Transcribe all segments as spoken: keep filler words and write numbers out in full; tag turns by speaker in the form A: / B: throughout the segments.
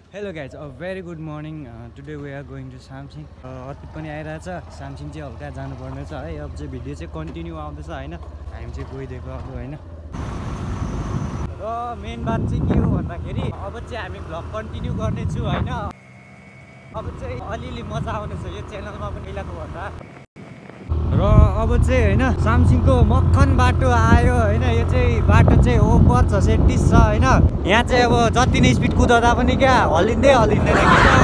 A: Hello guys, a very good morning. Uh, today we are going to Samsing. अतित पनि आइरहेछ Samsing चाहिँ हल्का जानुपर्ने छ है. अब चाहिँ भिडियो चाहिँ कन्टिन्यू आउँदैछ हैन. हामी चाहिँ गइदिएको अब हैन. र मेन बात चाहिँ के हो भन्दाखेरि अब चाहिँ हामी भ्लग कन्टिन्यू गर्ने छु हैन. अब चाहिँ अलिअलि मजा आउनेछ यो च्यानलमा पनि पहिलाको भन्दा. र अब चाहिँ हैन सामसिङको मक्खन बाटो आयो हैन. यो चाहिँ बाटो चाहिँ ओभर छ सेटिस छ हैन. यहाँ चाहिँ अब जति नै स्पिड कुदाउँदा पनि क्या हल्लिँदै हल्लिँदैन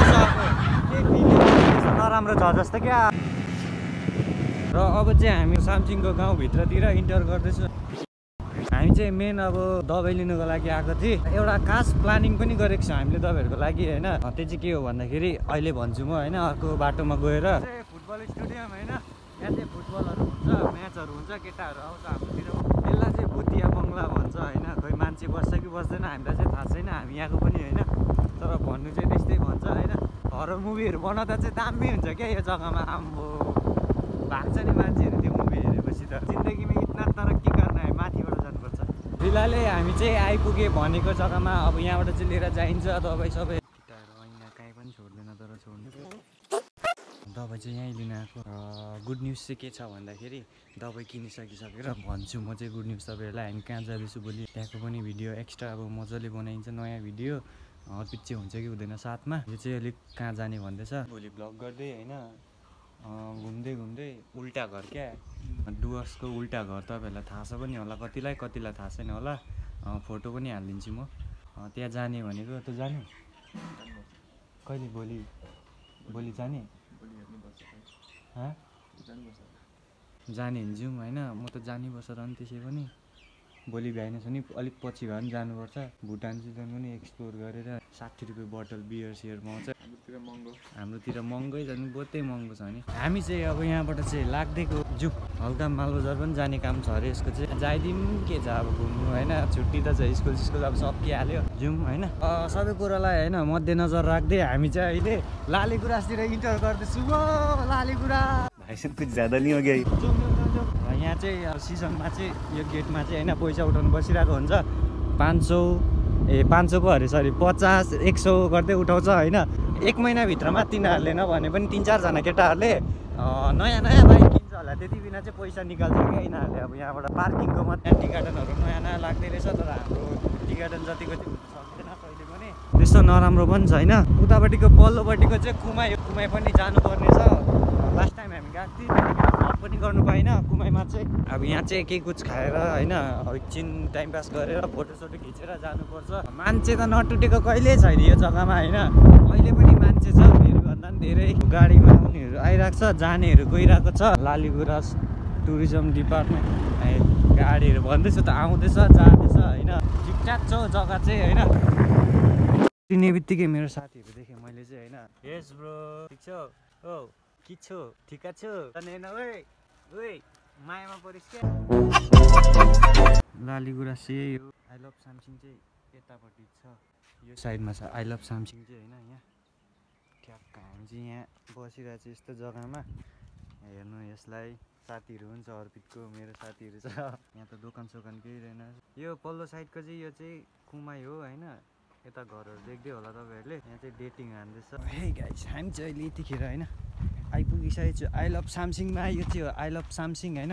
A: नराम्रो छ जस्तो क्या. र अब चाहिँ हामी सामसिङको गाउँभित्रतिर इन्टर गर्दैछु. हामी चाहिँ मेन अब दबाई लिनुको लागि आएको थिएँ. एउटा खास प्लानिङ पनि गरेको छ हामीले दबाईहरूको लागि हैन. त्यो चाहिँ के हो भन्दाखेरि अहिले भन्छु म हैन. अर्को बाटोमा गएर फुटबल स्टेडियम हैन. यहाँ चाहिँ फुटबलहरू हुन्छ, म्याचहरू हुन्छ, केटाहरू आउँछ हाम्रोतिर. यसलाई चाहिँ भुतिया बङ्गला भन्छ होइन. खोइ मान्छे बस्छ कि बस्दैन हामीलाई चाहिँ थाहा छैन. हामी यहाँको पनि होइन. तर भन्नु चाहिँ त्यस्तै भन्छ होइन. हरर मुभीहरू बनाउँदा चाहिँ दामी हुन्छ क्या यो जग्गामा. आम्बो भाग्छ नि मान्छेहरू त्यो मुभी हेरेपछि त. जिन्दगीमा इतना तरक्की गर्न हामी माथिबाट जानुपर्छ. फिलहालै हामी चाहिँ आइपुगे भनेको जग्गामा. अब यहाँबाट चाहिँ लिएर जाइन्छ दबाई सबै. केटाहरू ऐना काहीँ पनि छोड्दैन तर छोड्नु दबाई चाहिँ यहीँ लिन आएको. गुड न्युज चाहिँ के छ भन्दाखेरि दबाई किनिसकिसकेर भन्छु म चाहिँ गुड न्युज तपाईँहरूलाई. हामी कहाँ जाँदैछु भोलि त्यहाँको पनि भिडियो एक्स्ट्रा अब मजाले बनाइन्छ नयाँ भिडियो. अर्पित चाहिँ हुन्छ कि हुँदैन साथमा. यो चाहिँ अलिक कहाँ जाने भन्दैछ भोलि भ्लग गर्दै होइन. घुम्दै घुम्दै उल्टा घर क्या डुवर्सको उल्टा घर. तपाईँहरूलाई थाहा छ पनि होला कतिलाई कतिलाई थाहा छैन होला. फोटो पनि हालिदिन्छु म. त्यहाँ जाने भनेको. त जाने कहिले भोलि भोलि जाने जाने हिँड्छौँ होइन. म त जानै पर्छ र नि त्यसै पनि. भोलि भ्याएन छ नि अलिक पछि भए पनि जानुपर्छ. भुटान सिजन पनि एक्सप्लोर गरेर साठी रुपियाँ बोतल बियर सियर पाउँछ. हाम्रोतिर महँगो हाम्रोतिर महँगै छ नि. बहुतै महँगो छ नि. हामी चाहिँ अब यहाँबाट चाहिँ लाग्दैको जाउँ. हल्का मालबजार पनि जाने काम छ अरे यसको चाहिँ. जाइदिउँ के छ अब घुम्नु होइन. छुट्टी त छ स्कुल स्कुल अब सकिहाल्यो. जाउँ होइन. सबै कुरालाई होइन मध्यनजर राख्दै हामी चाहिँ अहिले लालीगुराँसतिर इन्टर गर्दैछु. लालीगुराँस कुछ ज्यादा नि हो गया. यहाँ चाहिँ सिजनमा चाहिँ यो गेटमा चाहिँ होइन पैसा उठाउनु बसिरहेको हुन्छ. पाँच सौ ए पाँच सौको अरे सरी पचास एक सौ गर्दै उठाउँछ होइन. एक महिनाभित्रमा तिनीहरूले नभने पनि तिन चारजना केटाहरूले नयाँ नयाँ बाइक किन्छ होला. त्यति बिना चाहिँ पैसा निकाल्छ क्या यिनीहरूले. अब यहाँबाट पार्किङको मात्रै टी गार्डनहरू नयाँ नयाँ लाग्दै रहेछ. तर हाम्रो टी गार्डन जतिको सक्दैन कहिले पनि. त्यस्तो नराम्रो पनि छैन. उतापट्टिको पल्लोपट्टिको चाहिँ कुमाई कुमाई पनि जानुपर्ने छ. लास्ट टाइम हामी गएको थियौँ भ्लग पनि गर्नु पाएन कुमाईमा चाहिँ. अब यहाँ चाहिँ केही कुछ खाएर होइन एकछिन टाइम पास गरेर फोटोसोटो खिचेर जानुपर्छ. मान्छे त नटुटेको कहिल्यै छैन यो जग्गामा होइन. अहिले पनि मान्छे छ धेरैभन्दा पनि धेरै. गाडीमा आउनेहरू आइरहेको छ जानेहरू गइरहेको छ. लालीगुराँस टुरिज्म डिपार्टमेन्ट गाडीहरू भन्दैछु त आउँदैछ जाँदैछ होइन. ठिकठाक छ जग्गा चाहिँ होइन. चिन्ने बित्तिकै मेरो साथीहरू देखेँ मैले चाहिँ होइन. यस ब्रो ठिक छ हो कि छो ठिका छु मायामा परिस् क्या. लालीगुराँस चाहिँ हो. आई लभ सामसिङ चाहिँ यतापट्टि छ यो साइडमा छ आई लभ सामसिङ चाहिँ होइन. यहाँ ठ्याक्क हामी चाहिँ यहाँ बसिरहेको छ यस्तो जग्गामा. हेर्नु यसलाई साथीहरू हुन्छ अर्पितको मेरो साथीहरू छ. यहाँ त दोकान सोकान केही रहेन. यो पल्लो साइडको चाहिँ यो चाहिँ कुमाई हो होइन. यता घरहरू देख्दै होला तपाईँहरूले. यहाँ चाहिँ डेटिङ हान्दैछ. हे गाइस हामी चाहिँ अहिले यतिखेर होइन आइपुगिसकेको छु आई लभ सामसिङमा. यो चाहिँ हो आई लभ सामसिङ होइन.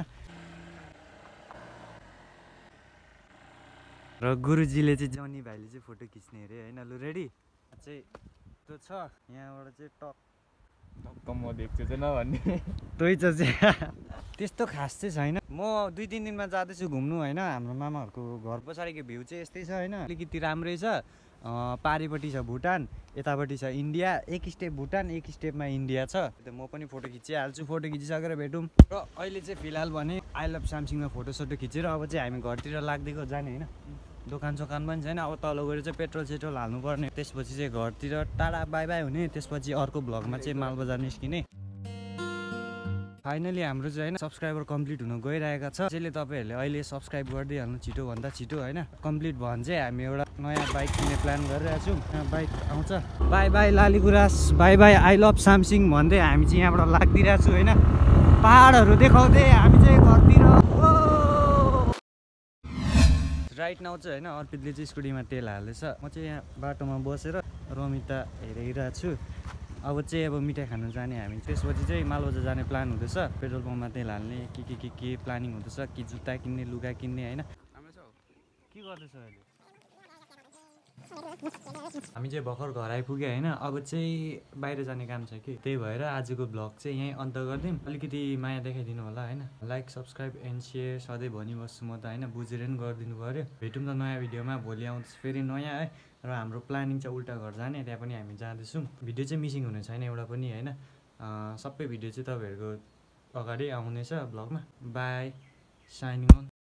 A: र गुरुजीले चाहिँ जनी भाइले चाहिँ फोटो खिच्ने अरे होइन. लु रेडी चाहिँ त्यो छ यहाँबाट चाहिँ टक टक्क म देख्छु चाहिँ नभन्ने तै चाहिँ त्यस्तो खास चाहिँ छैन. म दुई तिन दिनमा जाँदैछु घुम्नु होइन. हाम्रो मामाहरूको घर पछाडिको भ्यू चाहिँ यस्तै छ होइन. अलिकति राम्रै छ. पारिपट्टि छ भुटान यतापट्टि छ इन्डिया. एक स्टेप भुटान एक स्टेपमा इन्डिया छ. म पनि फोटो खिचिहाल्छु. फोटो खिचिसकेर भेटौँ. र अहिले चाहिँ फिलहाल भने आई लभ सामसिङमा फोटोसोटो खिचेर अब चाहिँ हामी घरतिर लाग्दैको जाने होइन. दोकान सोकान पनि छैन. अब तल गएर चाहिँ पेट्रोल सेट्रोल हाल्नुपर्ने. त्यसपछि चाहिँ घरतिर टाढा बाई बाई हुने. त्यसपछि अर्को भ्लगमा चाहिँ मालबजार निस्किने. फाइनली हाम्रो चाहिँ होइन सब्सक्राइबर कम्प्लिट हुन गइरहेको छ. त्यसैले तपाईँहरूले अहिले सब्सक्राइब गरिदिइहाल्नु छिटोभन्दा छिटो होइन. कम्प्लिट भयो भने चाहिँ हामी एउटा नयाँ बाइक किन्ने प्लान गरिरहेको छौँ. बाइक आउँछ. बाई बाई लालीगुराँस bye bye I love Samsung भन्दै हामी चाहिँ यहाँबाट लाग्दिरहेको छु होइन. पहाडहरू देखाउँदै हामी चाहिँ घरतिर राइट नाउ चाहिँ होइन अर्पितले चाहिँ स्कुटीमा तेल हाल्दैछ, म चाहिँ यहाँ बाटोमा बसेर रमिता हेरिरहेको छु। अब चाहिँ अब मिठाई खानु जाने हामी, त्यसपछि चाहिँ मालबजार जाने प्लान हुँदैछ। पेट्रोल पम्पमा तेल हाल्ने के के के के प्लानिङ हुँदैछ, कि जुत्ता किन्ने लुगा किन्ने होइन। के गर्दैछ अहिले? हामी चाहिँ भर्खर घर आइपुग्यो होइन, अब चाहिँ बाहिर जाने काम छ कि, त्यही भएर आजको भ्लग चाहिँ यहीँ अन्त गरिदिउँ। अलिकति माया देखाइदिनु होला होइन, लाइक सब्सक्राइब एन्ड सेयर सधैँ भनिबस्छु म त होइन, बुझेर नि गरिदिनु पऱ्यो। भेटौँ त नयाँ भिडियोमा, भोलि आउँछ फेरि नयाँ है। र हाम्रो प्लानिङ चाहिँ उल्टा घर जाने, त्यहाँ पनि हामी जाँदैछौँ। भिडियो चाहिँ मिसिङ हुने छैन एउटा पनि होइन, सबै भिडियो चाहिँ तपाईँहरूको अगाडि आउनेछ भ्लगमा। By, shining on.